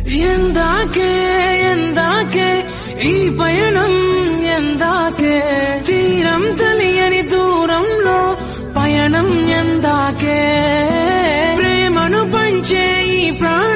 ఎందాకే ఎందాకే ఈ పయనం ఎందాకే తీరం తెలియని దూరంలో పయనం ఎందాకే ప్రేమను పంచే ఈ ప్రాణం